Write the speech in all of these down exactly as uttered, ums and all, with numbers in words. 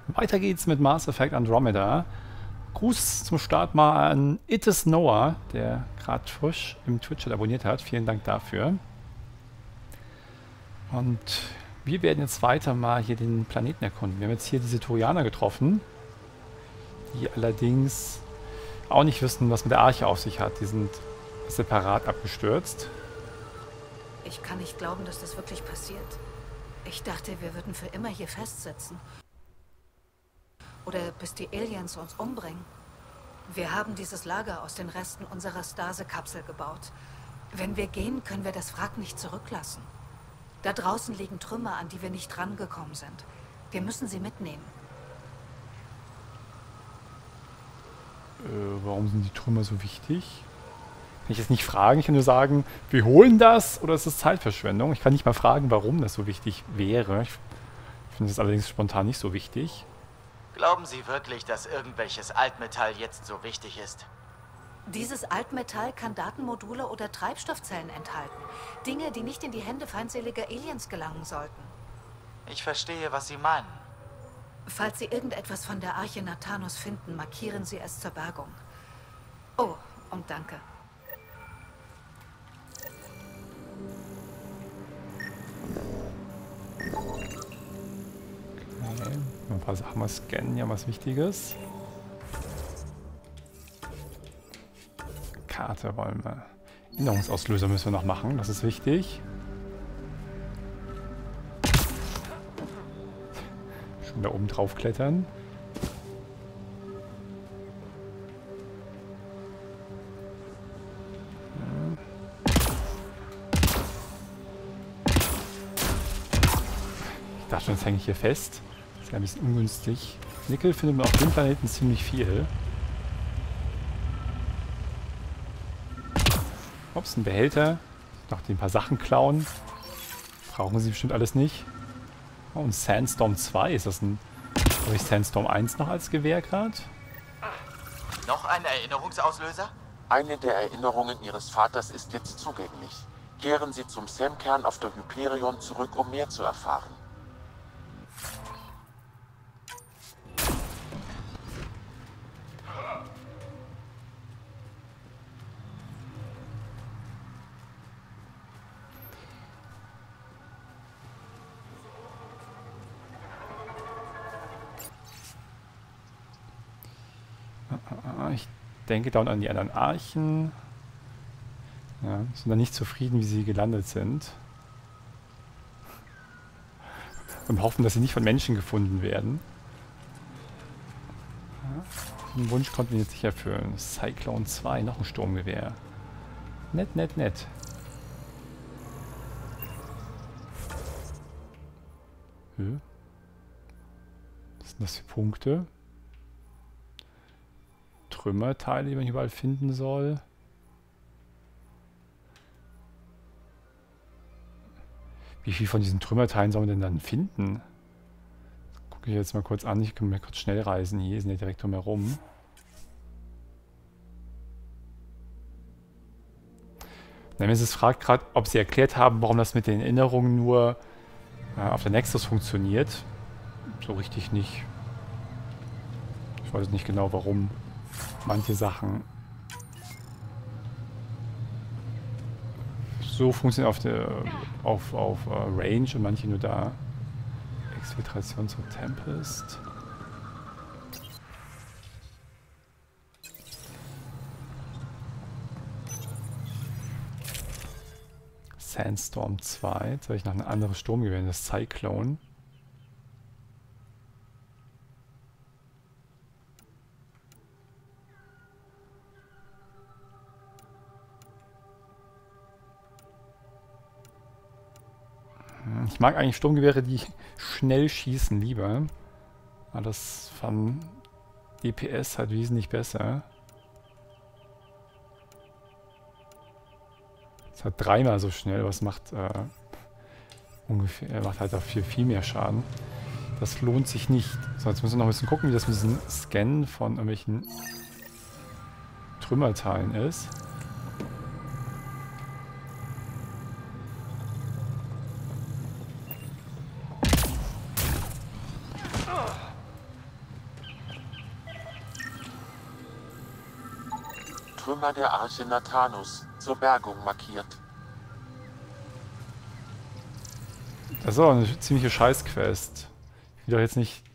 Weiter geht's mit Mass Effect Andromeda. Gruß zum Start mal an It is Noah, der gerade frisch im Twitch abonniert hat. Vielen Dank dafür. Und wir werden jetzt weiter mal hier den Planeten erkunden. Wir haben jetzt hier diese Turianer getroffen, die allerdings auch nicht wissen, was mit der Arche auf sich hat. Die sind separat abgestürzt. Ich kann nicht glauben, dass das wirklich passiert. Ich dachte, wir würden für immer hier festsitzen. Oder bis die Aliens uns umbringen. Wir haben dieses Lager aus den Resten unserer Stase-Kapsel gebaut. Wenn wir gehen, können wir das Wrack nicht zurücklassen. Da draußen liegen Trümmer, an die wir nicht rangekommen sind. Wir müssen sie mitnehmen. Äh, warum sind die Trümmer so wichtig? Kann ich jetzt nicht fragen, ich kann nur sagen, wir holen das oder ist es Zeitverschwendung? Ich kann nicht mal fragen, warum das so wichtig wäre. Ich finde es allerdings spontan nicht so wichtig. Glauben Sie wirklich, dass irgendwelches Altmetall jetzt so wichtig ist? Dieses Altmetall kann Datenmodule oder Treibstoffzellen enthalten. Dinge, die nicht in die Hände feindseliger Aliens gelangen sollten. Ich verstehe, was Sie meinen. Falls Sie irgendetwas von der Arche Nathanos finden, markieren Sie es zur Bergung. Oh, und danke. Okay. Ein paar Sachen mal scannen, ja, was Wichtiges. Karte wollen wir. Erinnerungsauslöser müssen wir noch machen, das ist wichtig. Schon da oben drauf klettern. Ich dachte schon, jetzt hänge ich hier fest. Das ist ja ein bisschen ungünstig. Nickel findet man auf dem Planeten ziemlich viel. Ups, ein Behälter. Noch ein paar Sachen klauen. Brauchen sie bestimmt alles nicht. Oh, und Sandstorm zwei. Ist das ein... Habe ich Sandstorm eins noch als Gewehr gerade? Noch ein Erinnerungsauslöser? Eine der Erinnerungen Ihres Vaters ist jetzt zugänglich. Kehren Sie zum Sam-Kern auf der Hyperion zurück, um mehr zu erfahren. Ich denke da an die anderen Archen. Ja, sind dann nicht zufrieden, wie sie gelandet sind. Und hoffen, dass sie nicht von Menschen gefunden werden. Ja, den Wunsch konnten wir jetzt nicht erfüllen. Cyclone zwei, noch ein Sturmgewehr. Nett, nett, nett. Hm? Was sind das für Punkte? Trümmerteile, die man überall finden soll. Wie viel von diesen Trümmerteilen soll man denn dann finden? Das gucke ich jetzt mal kurz an. Ich kann mal kurz schnell reisen. Hier sind ja direkt drumherum. Nemesis fragt gerade, ob sie erklärt haben, warum das mit den Erinnerungen nur äh, auf der Nexus funktioniert. So richtig nicht. Ich weiß nicht genau, warum manche Sachen so funktionieren auf der auf, auf uh, Range und manche nur da. Exfiltration zur Tempest. Sandstorm zwei. Jetzt habe ich noch ein anderes Sturmgewehr, das Cyclone. Ich mag eigentlich Sturmgewehre, die schnell schießen, lieber. Aber das von D P S halt wesentlich besser. Es hat dreimal so schnell, was macht äh, ungefähr, macht halt dafür viel mehr Schaden. Das lohnt sich nicht. So, jetzt müssen wir noch ein bisschen gucken, wie das mit diesem Scannen von irgendwelchen Trümmerteilen ist. Trümmer der Arche Nathanus zur Bergung markiert. Das ist auch eine ziemliche Scheiß-Quest. Ich will doch jetzt nicht...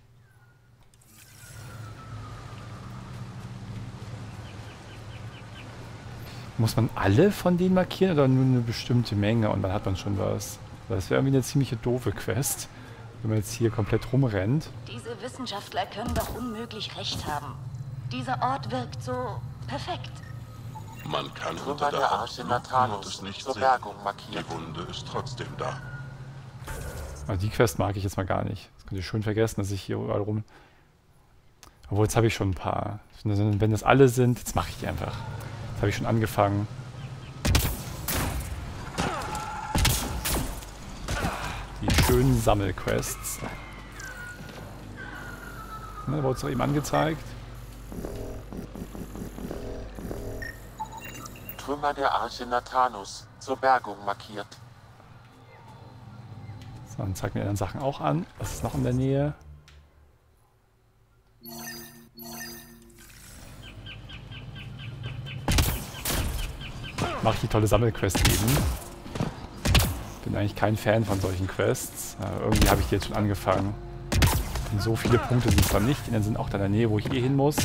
Muss man alle von denen markieren oder nur eine bestimmte Menge und dann hat man schon was? Das wäre irgendwie eine ziemliche doofe Quest, wenn man jetzt hier komplett rumrennt. Diese Wissenschaftler können doch unmöglich recht haben. Dieser Ort wirkt so perfekt. Man kann Trümmer unter der der Arche Haut Nathanus und es nicht zur sehen. Bergung markiert. Die Wunde ist trotzdem da. Also die Quest mag ich jetzt mal gar nicht. Das könnt ihr schön vergessen, dass ich hier überall rum... Obwohl, jetzt habe ich schon ein paar. Wenn das alle sind, jetzt mache ich die einfach. Jetzt habe ich schon angefangen. Die schönen Sammelquests. Ne, wurde es doch eben angezeigt. Trümmer der Arche Nathanus zur Bergung markiert. So, dann zeigt mir dann Sachen auch an. Was ist noch in der Nähe? Mache ich die tolle Sammelquest eben. Bin eigentlich kein Fan von solchen Quests. Aber irgendwie habe ich die jetzt schon angefangen. Und so viele Punkte sind es dann nicht. Die sind auch da in der Nähe, wo ich eh hin muss.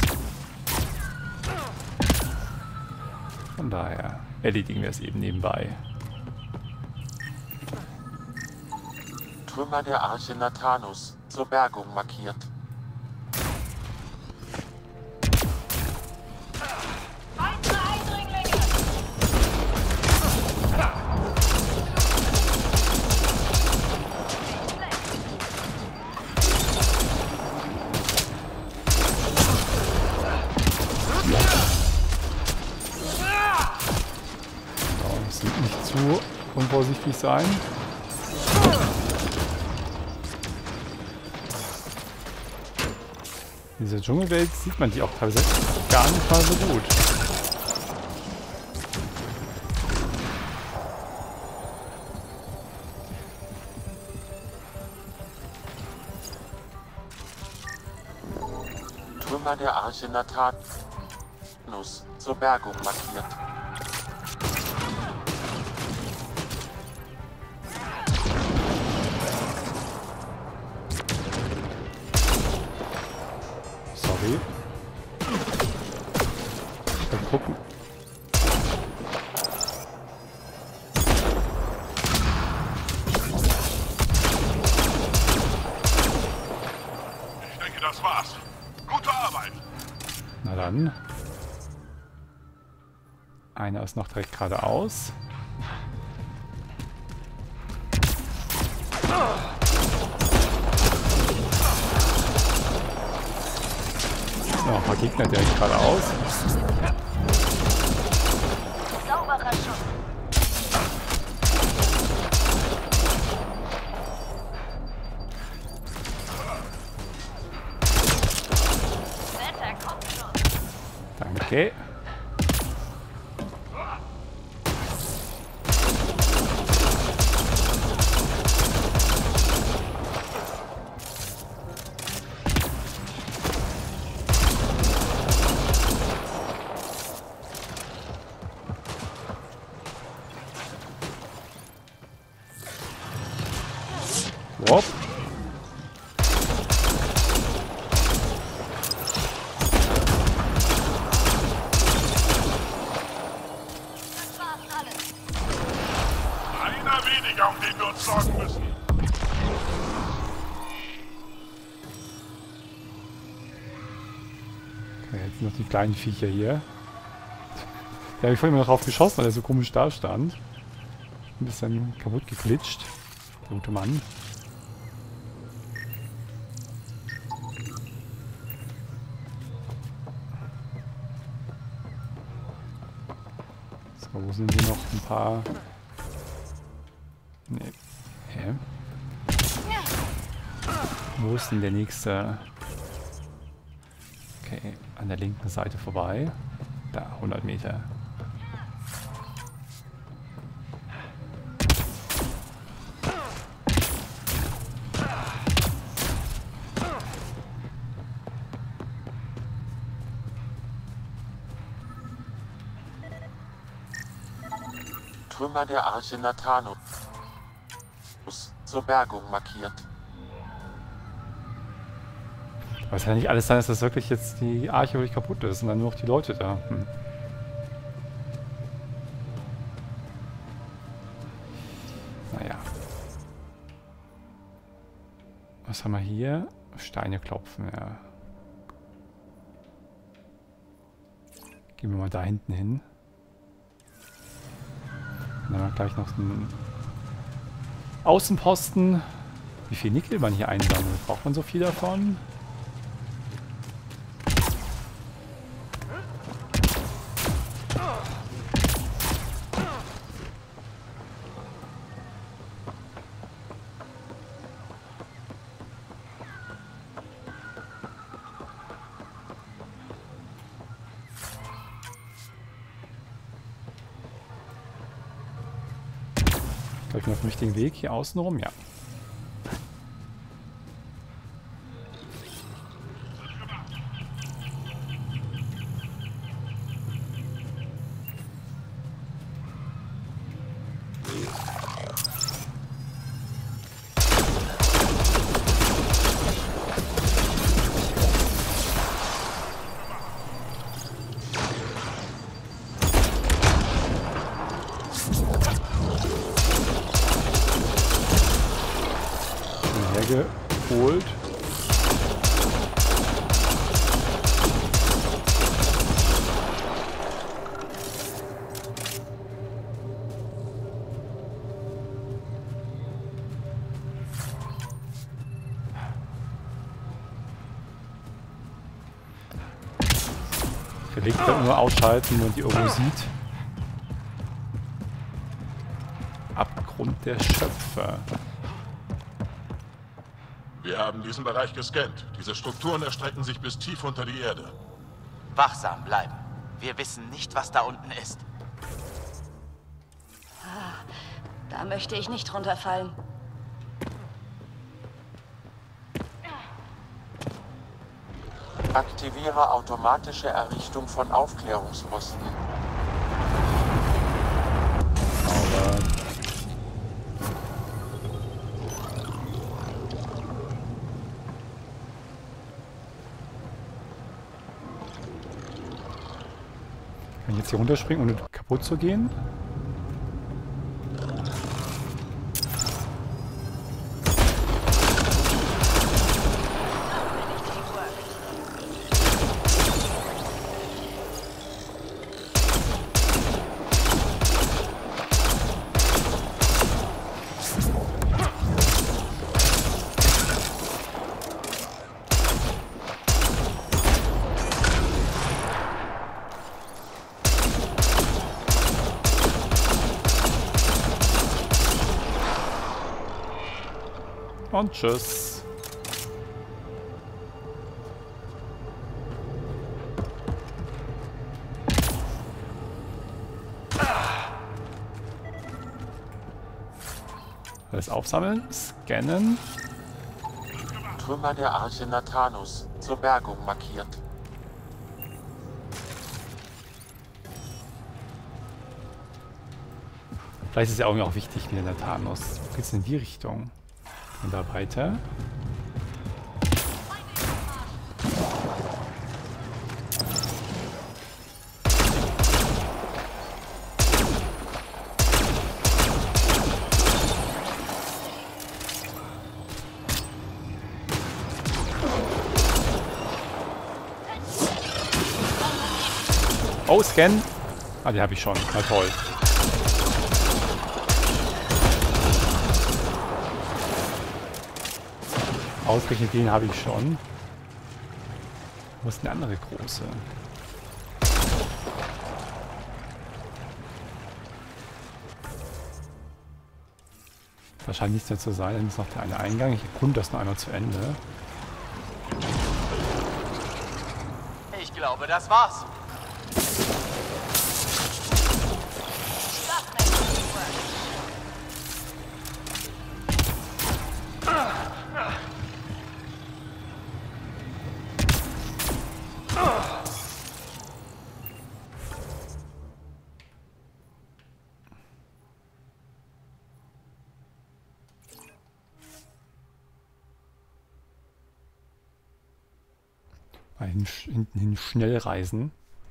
Von daher erledigen wir es eben nebenbei. Trümmer der Arche Nathanus zur Bergung markiert. Zu unvorsichtig sein. In dieser Dschungelwelt sieht man die auch teilweise gar nicht mal so gut. Trümmer der Arche Nathanus zur Bergung markiert. Sorry. Mal gucken. Ich denke, das war's. Gute Arbeit. Na dann. Einer ist noch direkt geradeaus. Noch ein paar Gegner direkt geradeaus. Sauberer Schuss. Wetter kommt schon. Danke. Wop. Einer weniger, um den wir uns sorgen müssen. Okay, jetzt sind noch die kleinen Viecher hier. Da habe ich vorhin immer noch drauf geschossen, weil er so komisch da stand. Ein bisschen kaputt geglitscht. Der gute Mann. So, wo sind hier noch ein paar... Nee. Hä? Wo ist denn der nächste? Okay, an der linken Seite vorbei. Da, hundert Meter. Trümmer der Arche Nathanus zur Bergung markiert. Aber es kann ja nicht alles sein, dass das wirklich jetzt die Arche wirklich kaputt ist und dann nur noch die Leute da. Hm. Naja. Was haben wir hier? Steine klopfen, ja. Gehen wir mal da hinten hin. Dann haben wir gleich noch einen Außenposten. Wie viel Nickel man hier einsammelt? Braucht man so viel davon? Ich bin auf dem richtigen Weg hier außen rum, ja. Geholt. Verlegt kann nur ausschalten, wenn man die irgendwo sieht. Abgrund der Schöpfer. Wir haben diesen Bereich gescannt. Diese Strukturen erstrecken sich bis tief unter die Erde. Wachsam bleiben. Wir wissen nicht, was da unten ist. Da möchte ich nicht runterfallen. Aktiviere automatische Errichtung von Aufklärungsposten. Aber kann ich jetzt hier runterspringen, ohne kaputt zu gehen? Und tschüss. Alles aufsammeln, scannen. Trümmer der Arche Nathanus zur Bergung markiert. Vielleicht ist es ja irgendwie auch wichtig, wie der Nathanus. Wo geht's in die Richtung? Und da weiter. Oh, Scan. Ah, die habe ich schon. Na toll. Ausgerechnet den habe ich schon. Wo ist denn der andere große? Wahrscheinlich nichts mehr zu sein, dann ist noch der eine Eingang. Ich erkunde das noch einmal zu Ende. Ich glaube, das war's. Mal hin, hinten hin schnell reisen.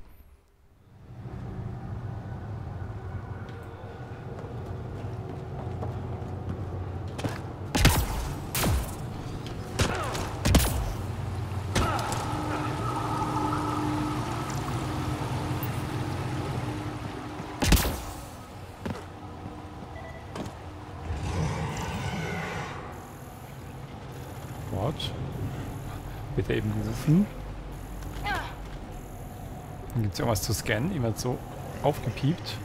Wird er eben gerufen. Dann gibt es irgendwas zu scannen. Ihm wird so aufgepiept.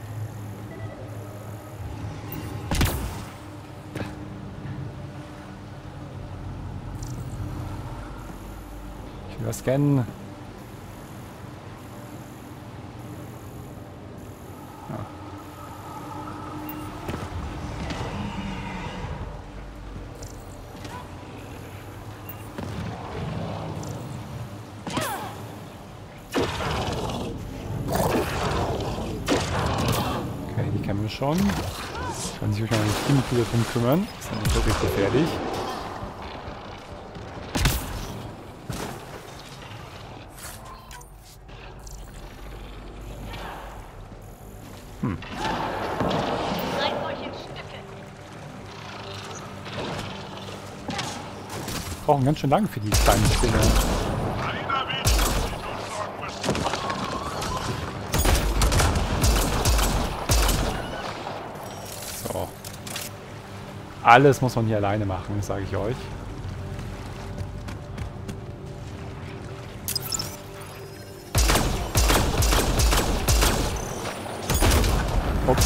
Ich will was scannen. Schon. Kann sich auch noch ein Teammitglieder drum kümmern. Das ist nicht wirklich gefährlich. Hm. Brauchen ganz schön lang für die kleinen Dinge. Alles muss man hier alleine machen, sage ich euch. Ups.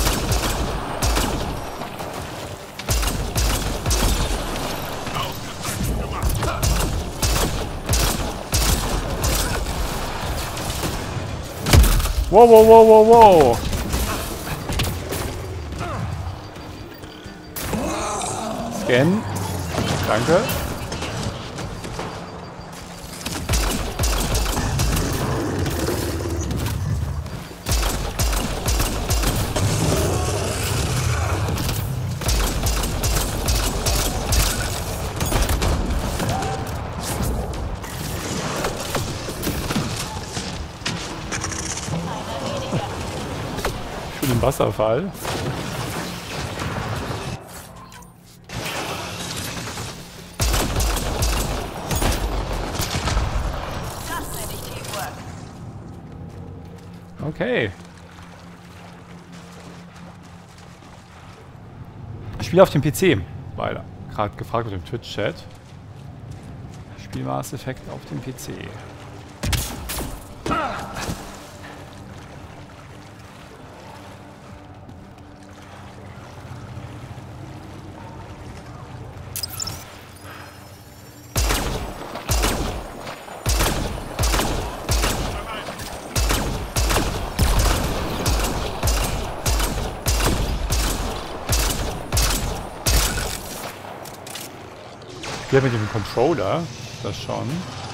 Wow, wow, wow, wow, wow. Scan. Danke. Für den Wasserfall. Okay. Ich spiele auf dem P C, weil gerade gefragt wird im Twitch-Chat. Ich spiele Mass Effect auf dem P C. Hier mit dem Controller, das schon.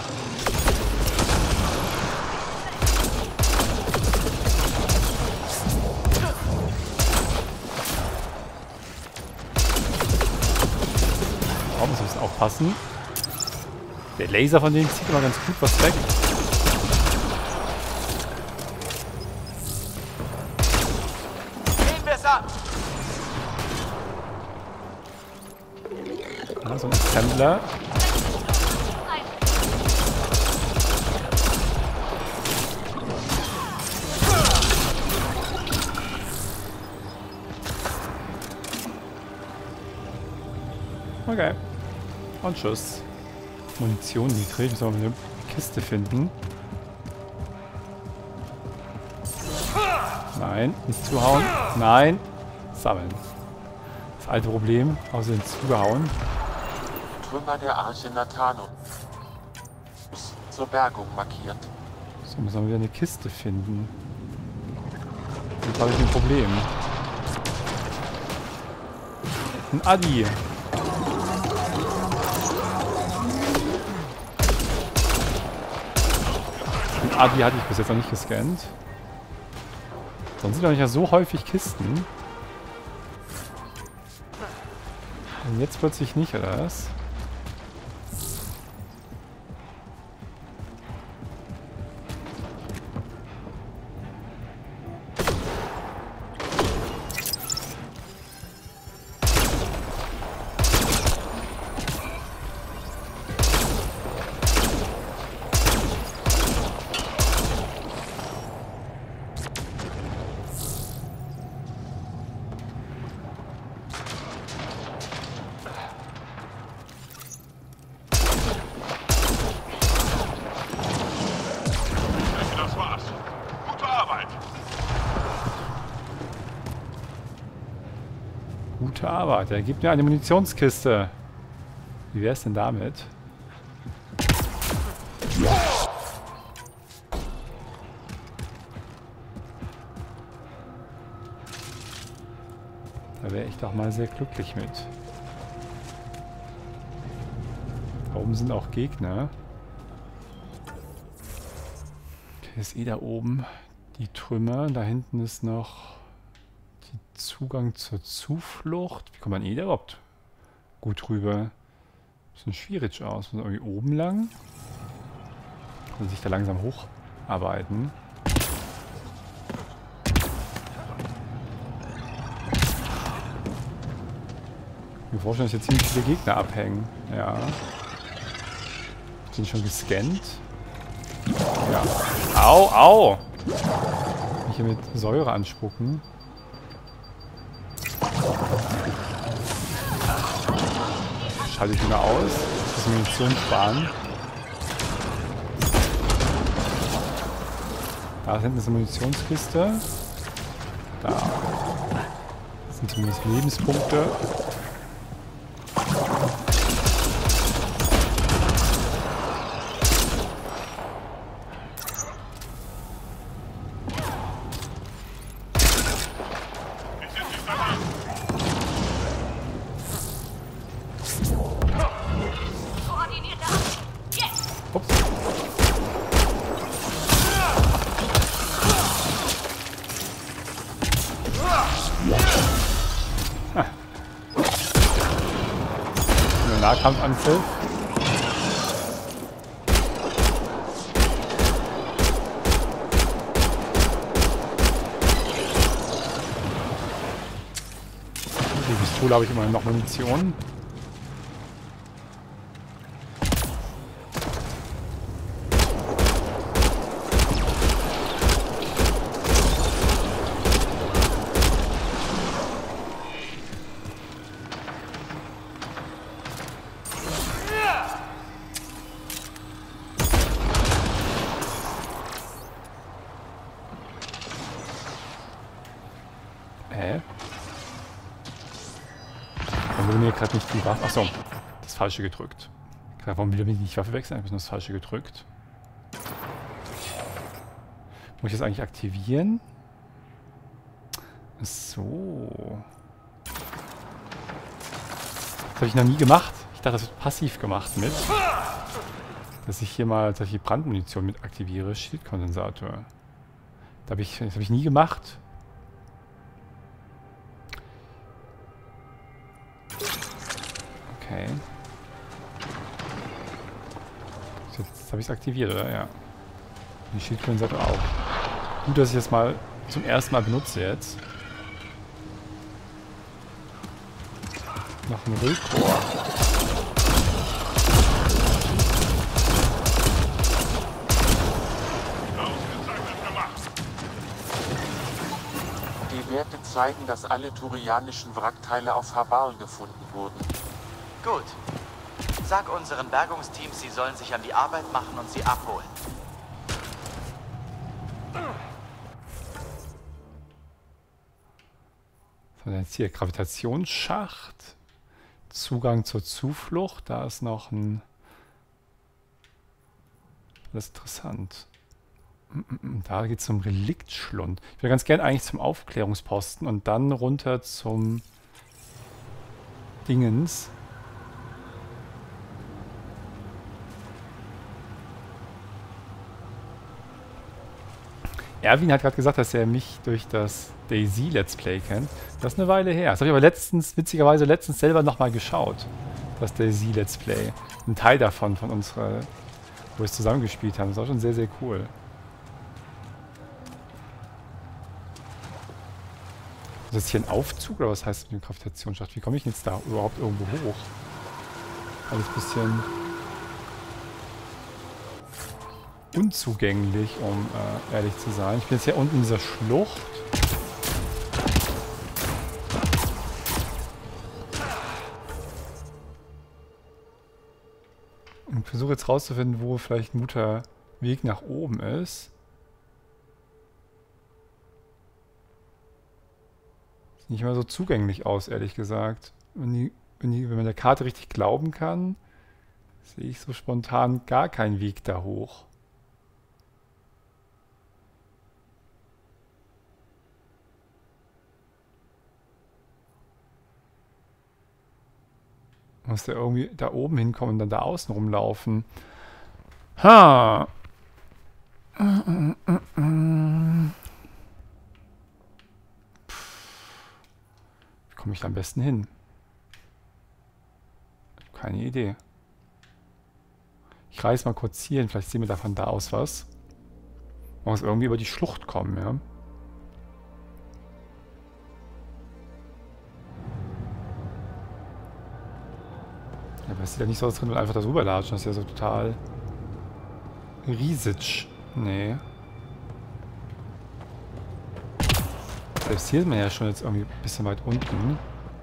Oh, muss ein bisschen aufpassen. Der Laser von denen zieht immer ganz gut was weg. Nehmen wir es ab! Ja, so ein Assembler. Okay. Und tschüss. Munition niedrig. Müssen wir mal eine Kiste finden. Nein, nicht zuhauen. Nein. Sammeln. Das alte Problem. Außerdem zugehauen. Trümmer der Arche Nathanus. Zur Bergung markiert. So, müssen wir wieder eine Kiste finden. Jetzt habe ich ein Problem. Ein Adi. Ein Adi hatte ich bis jetzt noch nicht gescannt. Sonst sind doch nicht ja so häufig Kisten. Und jetzt plötzlich nicht, oder was? Gute Arbeit. Er gibt mir eine Munitionskiste. Wie wäre es denn damit? Da wäre ich doch mal sehr glücklich mit. Da oben sind auch Gegner. Okay, ist eh da oben die Trümmer. Da hinten ist noch der Zugang zur Zuflucht. Wie kommt man eh da überhaupt gut rüber? Bisschen schwierig aus. Muss man irgendwie oben lang. Und sich da langsam hocharbeiten. Ich kann mir vorstellen, dass hier ziemlich viele Gegner abhängen. Ja. Sind schon gescannt. Ja. Au, au! Mich hier mit Säure anspucken. Schalte ich wieder aus. Das Munition sparen. Da hinten ist eine Munitionskiste. Da. Das sind zumindest Lebenspunkte. Nahkampfangriff. Die Pistole habe ich immer noch Munition. Hä? Warum will mir gerade nicht die Waffe... Achso, das Falsche gedrückt. Warum will er mir nicht die Waffe wechseln? Ich habe nur das Falsche gedrückt. Muss ich das eigentlich aktivieren? So. Das habe ich noch nie gemacht. Ich dachte, das wird passiv gemacht mit. Dass ich hier mal solche Brandmunition mit aktiviere. Schildkondensator. Da habe ich, das habe ich nie gemacht. Okay. Jetzt habe ich es aktiviert, oder? Ja. Die Schildkondensator auch. Gut, dass ich das mal zum ersten Mal benutze jetzt. Noch ein Rückrohr. Die Werte zeigen, dass alle turianischen Wrackteile auf Habal gefunden wurden. Gut. Sag unseren Bergungsteams, sie sollen sich an die Arbeit machen und sie abholen. So, jetzt hier Gravitationsschacht. Zugang zur Zuflucht. Da ist noch ein... Das ist interessant. Da geht es zum Reliktschlund. Ich will ganz gern eigentlich zum Aufklärungsposten und dann runter zum Dingens. Erwin hat gerade gesagt, dass er mich durch das Daisy Let's Play kennt. Das ist eine Weile her. Das habe ich aber letztens, witzigerweise letztens selber nochmal geschaut. Das Daisy Let's Play. Ein Teil davon, von unserer, wo wir es zusammengespielt haben. Das war schon sehr, sehr cool. Ist das hier ein Aufzug oder was heißt das mit der Gravitationsschacht? Wie komme ich jetzt da überhaupt irgendwo hoch? Alles ein bisschen unzugänglich, um äh, ehrlich zu sein. Ich bin jetzt hier unten in dieser Schlucht. Und versuche jetzt rauszufinden, wo vielleicht ein guter Weg nach oben ist. nicht mehr so zugänglich aus, ehrlich gesagt. Wenn, die, wenn, die, wenn man der Karte richtig glauben kann, sehe ich so spontan gar keinen Weg da hoch. Muss der irgendwie da oben hinkommen und dann da außen rumlaufen. Ha! Wie komme ich da am besten hin? Keine Idee. Ich reiß mal kurz hier hin, vielleicht sehen wir da von da aus was. Man muss irgendwie über die Schlucht kommen, ja. Ja, aber es sieht ja nicht so aus, als könnte man einfach da rüberlatschen. Das ist ja so total riesig. Nee. Selbst hier ist man ja schon jetzt irgendwie ein bisschen weit unten.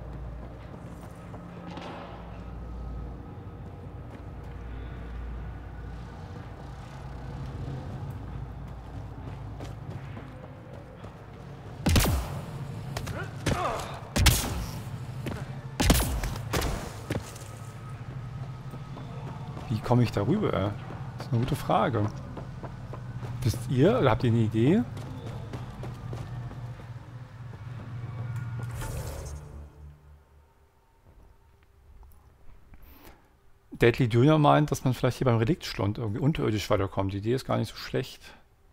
Wie komme ich da rüber? Das ist eine gute Frage. Wisst ihr, oder habt ihr eine Idee? Deadly Döner meint, dass man vielleicht hier beim Reliktschlund irgendwie unterirdisch weiterkommt. Die Idee ist gar nicht so schlecht.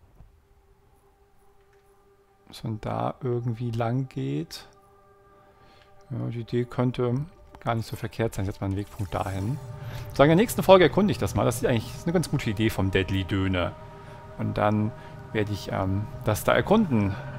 Dass man da irgendwie lang geht. Ja, die Idee könnte gar nicht so verkehrt sein. Jetzt mal einen Wegpunkt dahin. So, in der nächsten Folge erkunde ich das mal. Das ist eigentlich eine ganz gute Idee vom Deadly Döner. Und dann werde ich ähm, das da erkunden.